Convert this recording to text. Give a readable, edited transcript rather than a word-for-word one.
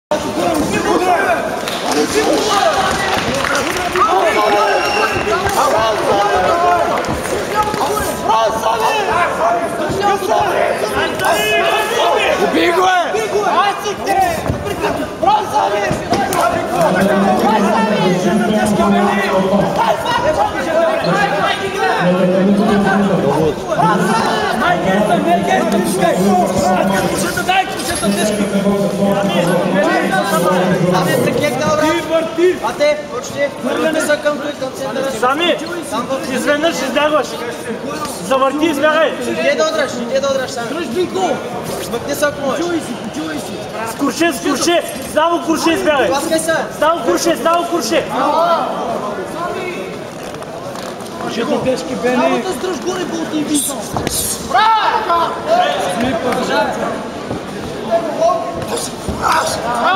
Убей го! Сами, изведнъж избягваш. Завърти, избягай. Иде да удраш сами. Смъкни се ако можеш. С курше. Само курше избягай. Паскай се. Само курше. Куршето тежки бе, не. Работа с дръж горе, болти и висо. Сми, продължавай.